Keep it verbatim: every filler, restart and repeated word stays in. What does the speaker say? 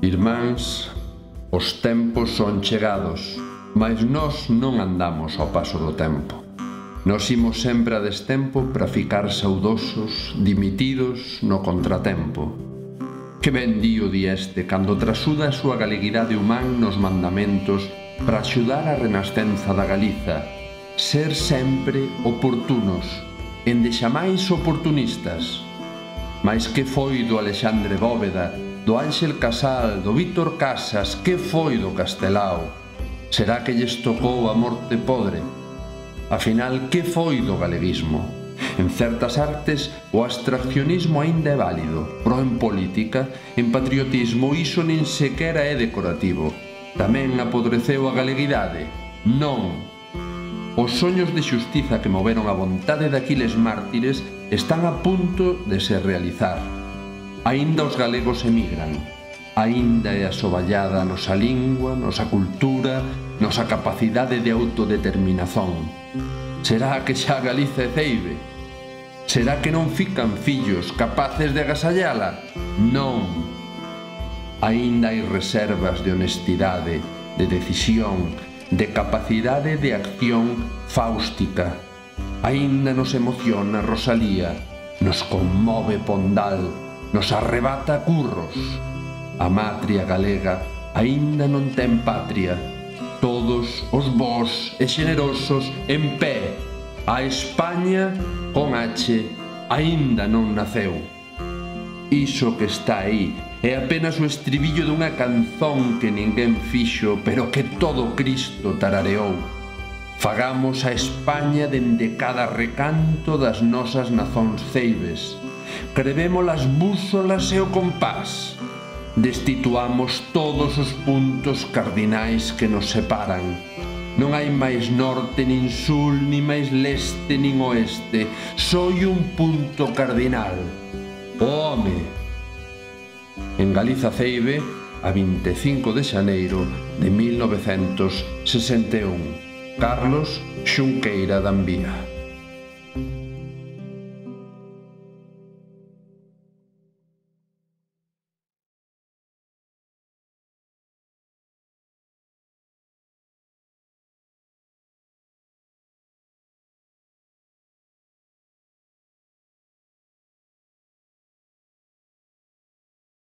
Irmáns, os tempos son chegados, mas nós non andamos ao paso do tempo. Nos imos sempre a destempo para ficar saudosos, dimitidos no contratempo. Que ben dío di este cando trasuda a súa galeguidade humán nos mandamentos para axudar a renascenza da Galiza, ser sempre oportunos, endexamais oportunistas. Mais que foi do Alexandre Bóveda, do Ángel Casal, do Víctor Casas, que foi do Castelao? Será que lles tocou a morte podre? Afinal, que foi do galeguismo? En certas artes, o abstraccionismo aínda é válido, pero en política, en patriotismo, iso nin sequera é decorativo. Tamén apodreceu a galeguidade? Non. Os soños de xustiza que moveron a vontade daquiles mártires están a punto de se realizar. Aínda os galegos emigran, aínda é asoballada a nosa lingua, nosa cultura, nosa capacidade de autodeterminación. Será que xa Galiza é ceibe? Será que non fican fillos capaces de agasallala? Non. Aínda hai reservas de honestidade, de decisión, de capacidade de acción fáustica. Aínda nos emociona Rosalía, nos conmove Pondal, nos arrebata Curros. A matria galega aínda non ten patria. Todos os bos e xenerosos en pé. A España, con H, aínda non naceu. Iso que está aí é apenas o estribillo dunha canzón que ninguén fixo, pero que todo Cristo tarareou. Fagamos a España dende cada recanto das nosas nazóns ceibes. Crevemos as búsolas e o compás. Destituamos todos os puntos cardinais que nos separan. Non hai máis norte, nin sul, nin máis leste, nin oeste. Soi un punto cardinal. O home. En Galiza Ceibe, a vinte e cinco de xaneiro de mil novecentos sesenta e un. Carlos Xunqueira Dambía.